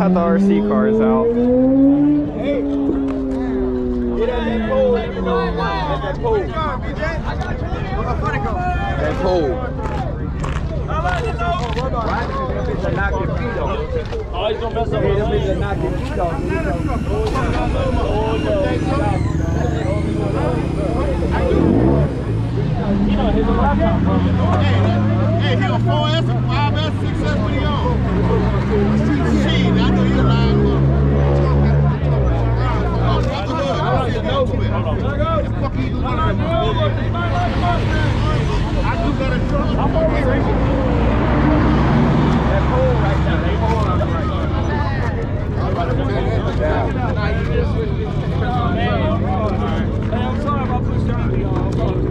got the RC cars out. Hey, get on that pole. Let me know why. That pole. That pole. I like to know. Oh, he's gonna mess up. Hey, he was 4S, 5S, 6S, what he on? Shit, I know you're lying. I do got a truck. That pole right there. That pole on the right. Hey, I'm sorry if I pushed down to y'all.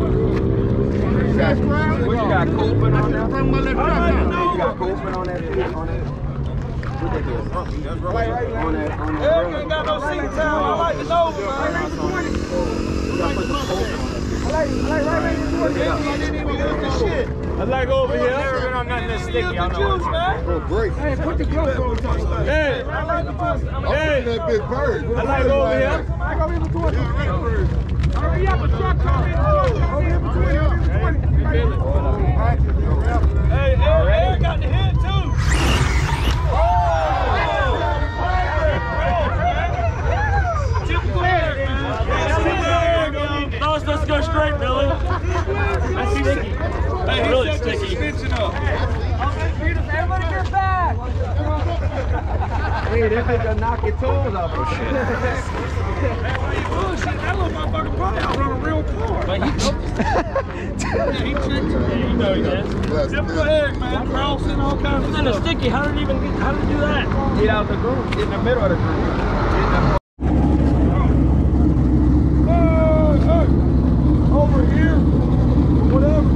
What you got, Coopin on there? Bring my little truck out. You got Coopin on that? Right on that. Eric ain't got no seat time. I like to know, man. I like over here. I've never been on nothing this sticky. I know. Juice, man. Oh, great. Hey. I'm in that big bird. I like over here. Hurry up, a truck coming. Hey, Eric got the hit too. Typical Eric, man. Let's go straight, Billy. That's sticky. Hey, really sticky. Everybody get back! Hey, this is gonna knock your toes off. Oh, shit. Bullshit, that little motherfucker probably outrun a real car. But he tricked you. Yeah, you know he did. Typical Eric, man. Crossing all kinds of stuff. And a sticky, how did he do that? Get out the groove. Get in the middle of the groove. Over here, whatever.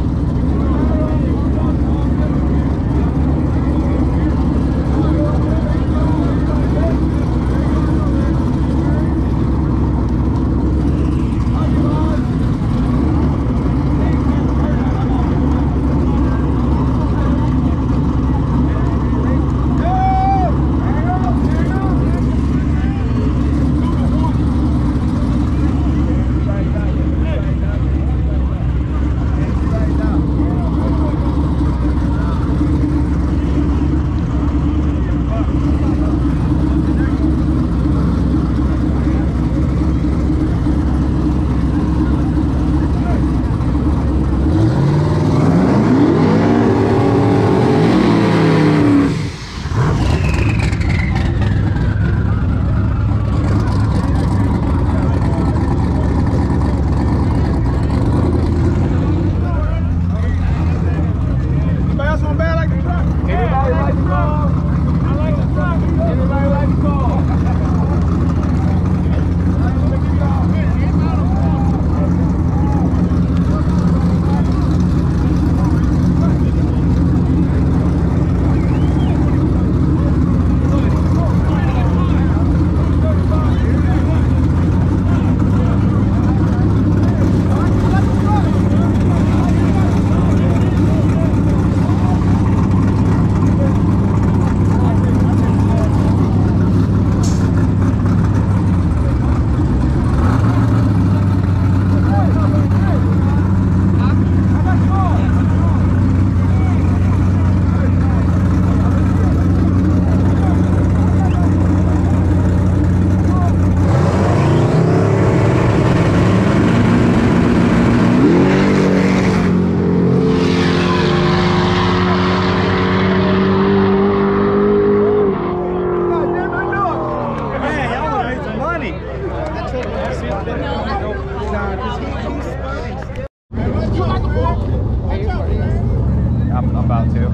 I'm about to.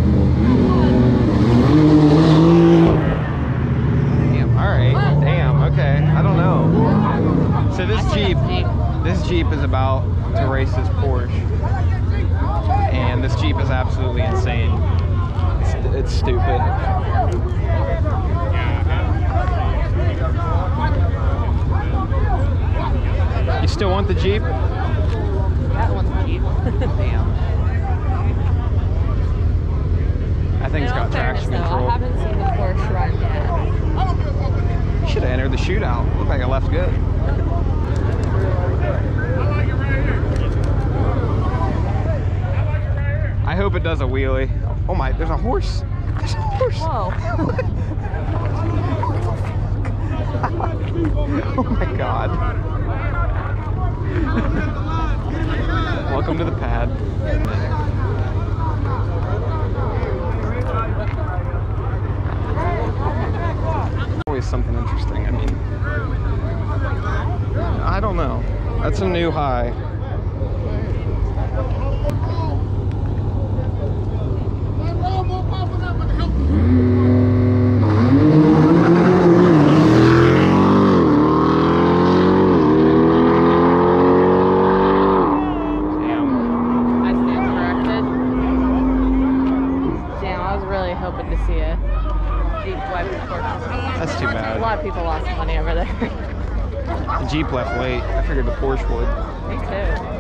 Damn, alright. Damn, okay. I don't know. So this Jeep is about to race this Porsche. And this Jeep is absolutely insane. It's stupid. You still want the Jeep? That one's the Jeep. Damn. thing's got traction control. I haven't seen the Porsche run yet. You should have entered the shootout. Looked like it left good. I hope it does a wheelie. Oh my, there's a horse. There's a horse. Whoa. Oh my God. Welcome to the pad. Always something interesting. I mean, I don't know. That's a new high. That's too bad. A lot of people lost money over there. The Jeep left late. I figured the Porsche would. Me too.